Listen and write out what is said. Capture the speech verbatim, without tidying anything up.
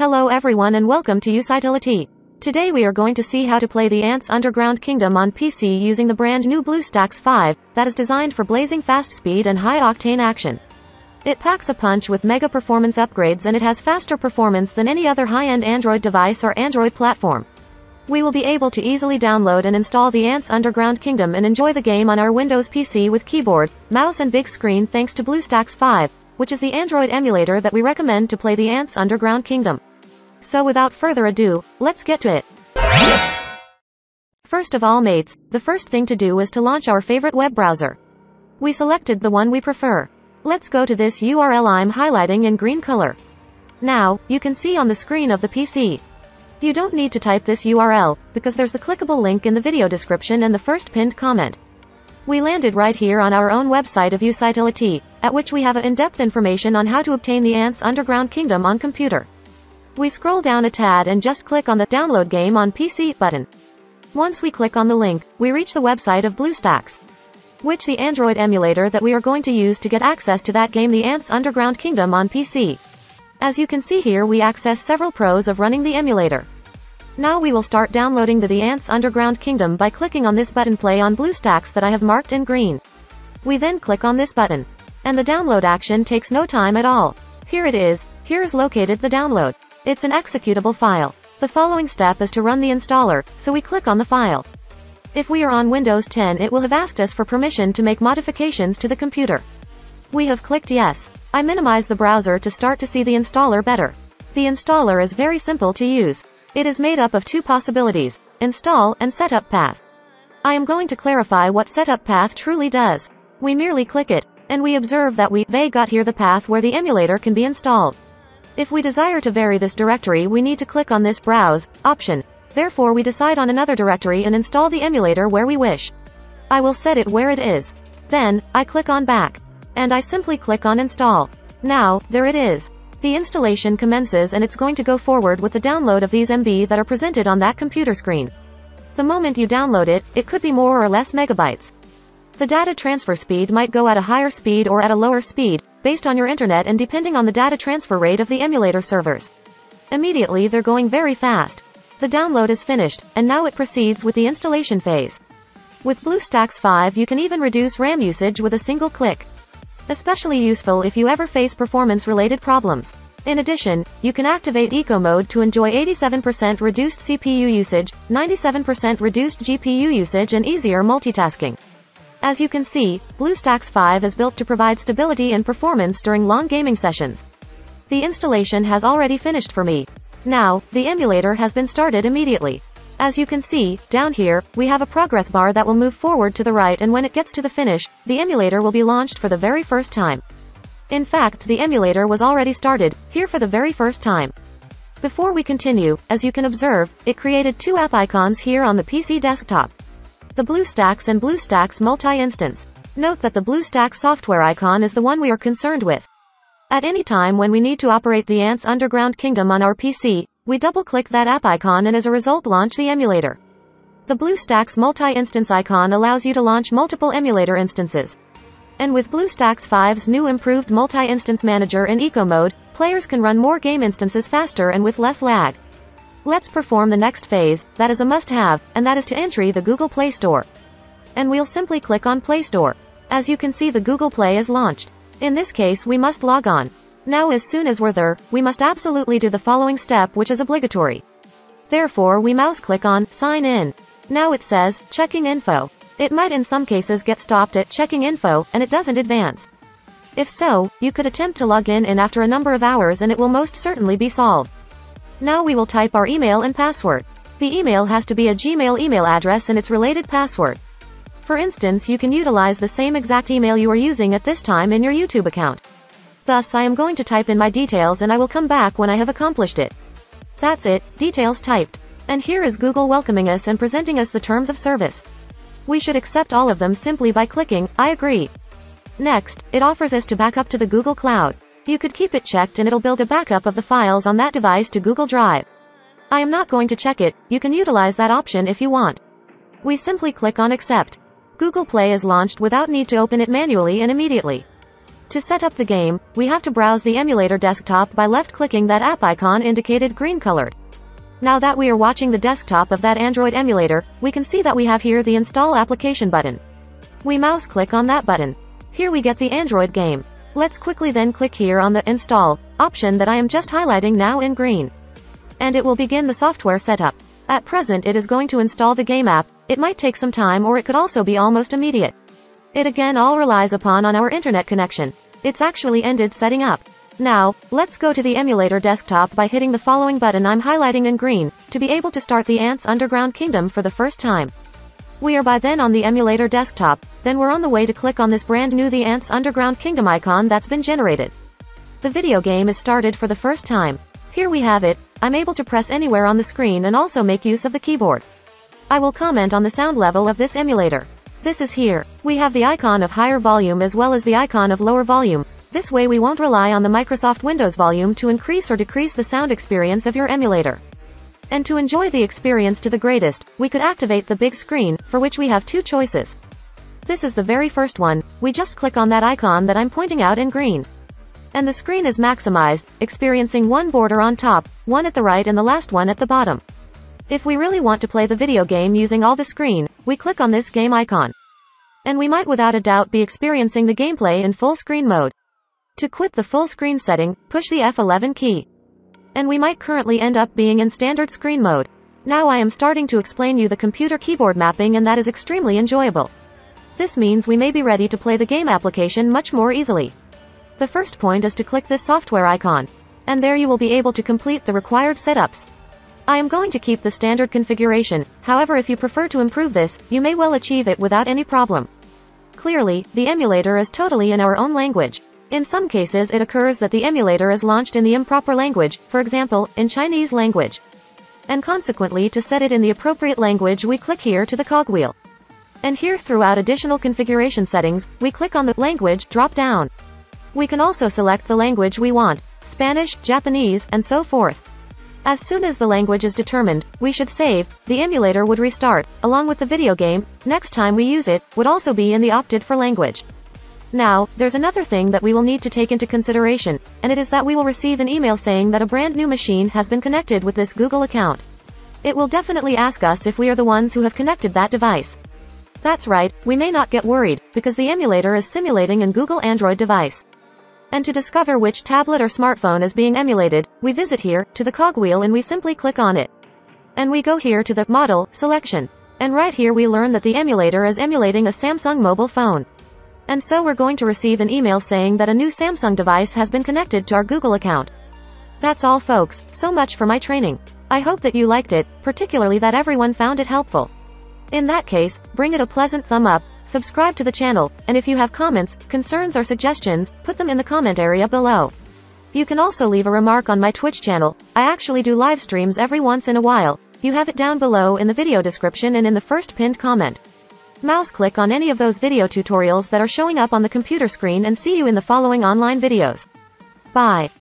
Hello everyone and welcome to Usitility. Today we are going to see how to play the Ants Underground Kingdom on P C using the brand new BlueStacks five, that is designed for blazing fast speed and high-octane action. It packs a punch with mega performance upgrades and it has faster performance than any other high-end Android device or Android platform. We will be able to easily download and install the Ants Underground Kingdom and enjoy the game on our Windows P C with keyboard, mouse and big screen thanks to BlueStacks five, which is the Android emulator that we recommend to play the Ants Underground Kingdom. So without further ado, let's get to it. First of all mates, the first thing to do is to launch our favorite web browser. We selected the one we prefer. Let's go to this U R L I'm highlighting in green color. Now, you can see on the screen of the P C. You don't need to type this U R L, because there's the clickable link in the video description and the first pinned comment. We landed right here on our own website of Usitility, at which we have in-depth information on how to obtain the Ants Underground Kingdom on computer. We scroll down a tad and just click on the Download Game on P C button. Once we click on the link, we reach the website of BlueStacks, which the Android emulator that we are going to use to get access to that game, the Ants Underground Kingdom on P C. As you can see here, we access several pros of running the emulator. Now we will start downloading the, the Ants Underground Kingdom by clicking on this button Play on BlueStacks that I have marked in green. We then click on this button, and the download action takes no time at all. Here it is. Here is located the download. It's an executable file. The following step is to run the installer, so we click on the file. If we are on Windows ten, it will have asked us for permission to make modifications to the computer. We have clicked yes. I minimize the browser to start to see the installer better. The installer is very simple to use. It is made up of two possibilities, install and setup path. I am going to clarify what setup path truly does. We merely click it, and we observe that we they got here the path where the emulator can be installed. If we desire to vary this directory, we need to click on this Browse option. Therefore we decide on another directory and install the emulator where we wish. I will set it where it is. Then, I click on Back. And I simply click on Install. Now, there it is. The installation commences and it's going to go forward with the download of these M B that are presented on that computer screen. The moment you download it, it could be more or less megabytes. The data transfer speed might go at a higher speed or at a lower speed, based on your internet and depending on the data transfer rate of the emulator servers. Immediately they're going very fast. The download is finished, and now it proceeds with the installation phase. With BlueStacks five you can even reduce RAM usage with a single click. Especially useful if you ever face performance-related problems. In addition, you can activate Eco Mode to enjoy eighty-seven percent reduced C P U usage, ninety-seven percent reduced G P U usage and easier multitasking. As you can see, BlueStacks five is built to provide stability and performance during long gaming sessions. The installation has already finished for me. Now, the emulator has been started immediately. As you can see, down here, we have a progress bar that will move forward to the right, and when it gets to the finish, the emulator will be launched for the very first time. In fact, the emulator was already started, here for the very first time. Before we continue, as you can observe, it created two app icons here on the P C desktop. The BlueStacks and BlueStacks multi-instance. Note that the BlueStacks software icon is the one we are concerned with. At any time when we need to operate the Ants Underground Kingdom on our P C, we double-click that app icon and as a result launch the emulator. The BlueStacks multi-instance icon allows you to launch multiple emulator instances. And with BlueStacks five's new improved multi-instance manager in Eco Mode, players can run more game instances faster and with less lag. Let's perform the next phase, that is a must-have, and that is to enter the Google Play Store. And we'll simply click on Play Store. As you can see, the Google Play is launched. In this case we must log on. Now as soon as we're there, we must absolutely do the following step, which is obligatory. Therefore we mouse click on Sign In. Now it says, Checking Info. It might in some cases get stopped at Checking Info, and it doesn't advance. If so, you could attempt to log in, in after a number of hours and it will most certainly be solved. Now we will type our email and password. The email has to be a Gmail email address and its related password. For instance, you can utilize the same exact email you are using at this time in your YouTube account. Thus, I am going to type in my details and I will come back when I have accomplished it. That's it, details typed. And here is Google welcoming us and presenting us the terms of service. We should accept all of them simply by clicking, I agree. Next, it offers us to back up to the Google Cloud. You could keep it checked and it'll build a backup of the files on that device to Google Drive. I am not going to check it, you can utilize that option if you want. We simply click on Accept. Google Play is launched without need to open it manually and immediately. To set up the game, we have to browse the emulator desktop by left-clicking that app icon indicated green-colored. Now that we are watching the desktop of that Android emulator, we can see that we have here the Install Application button. We mouse-click on that button. Here we get the Android game. Let's quickly then click here on the Install option that I am just highlighting now in green. And it will begin the software setup. At present it is going to install the game app. It might take some time or it could also be almost immediate. It again all relies upon on our internet connection. It's actually ended setting up. Now, let's go to the emulator desktop by hitting the following button I'm highlighting in green, to be able to start the Ants Underground Kingdom for the first time. We are by then on the emulator desktop, then we're on the way to click on this brand new The Ants Underground Kingdom icon that's been generated. The video game is started for the first time. Here we have it. I'm able to press anywhere on the screen and also make use of the keyboard. I will comment on the sound level of this emulator. This is here. We have the icon of higher volume as well as the icon of lower volume. This way we won't rely on the Microsoft Windows volume to increase or decrease the sound experience of your emulator. And to enjoy the experience to the greatest, we could activate the big screen, for which we have two choices. This is the very first one. We just click on that icon that I'm pointing out in green. And the screen is maximized, experiencing one border on top, one at the right and the last one at the bottom. If we really want to play the video game using all the screen, we click on this game icon. And we might without a doubt be experiencing the gameplay in full screen mode. To quit the full screen setting, push the F eleven key. And we might currently end up being in standard screen mode. Now I am starting to explain you the computer keyboard mapping and that is extremely enjoyable. This means we may be ready to play the game application much more easily. The first point is to click this software icon. And there you will be able to complete the required setups. I am going to keep the standard configuration, however if you prefer to improve this, you may well achieve it without any problem. Clearly, the emulator is totally in our own language. In some cases it occurs that the emulator is launched in the improper language, for example, in Chinese language. And consequently to set it in the appropriate language we click here to the cogwheel. And here throughout additional configuration settings, we click on the language drop down. We can also select the language we want, Spanish, Japanese, and so forth. As soon as the language is determined, we should save. The emulator would restart, along with the video game. Next time we use it, would also be in the opted for language. Now, there's another thing that we will need to take into consideration, and it is that we will receive an email saying that a brand new machine has been connected with this Google account. It will definitely ask us if we are the ones who have connected that device. That's right, we may not get worried, because the emulator is simulating a Google Android device. And to discover which tablet or smartphone is being emulated, we visit here, to the cogwheel and we simply click on it. And we go here to the model selection. And right here we learn that the emulator is emulating a Samsung mobile phone. And so we're going to receive an email saying that a new Samsung device has been connected to our Google account. That's all folks, so much for my training. I hope that you liked it, particularly that everyone found it helpful. In that case, bring it a pleasant thumb up. Subscribe to the channel, and if you have comments, concerns or suggestions, put them in the comment area below. You can also leave a remark on my Twitch channel. I actually do live streams every once in a while. You have it down below in the video description and in the first pinned comment. Mouse click on any of those video tutorials that are showing up on the computer screen and see you in the following online videos. Bye.